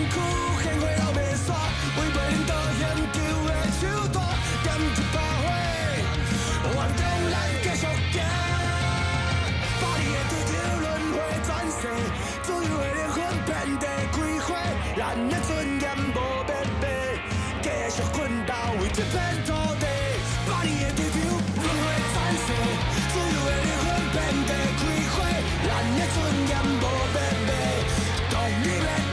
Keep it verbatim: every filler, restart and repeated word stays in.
躯献花流袂煞，为袂恁倒献球的手段，点一把火，原谅咱继续行。把你的追求轮回转世，自由的灵魂遍地开花，咱的尊严无变白，继续奋斗为这片土地。把你的追求轮回转世，自由的灵魂遍地开花，咱的尊严无变白，当你要。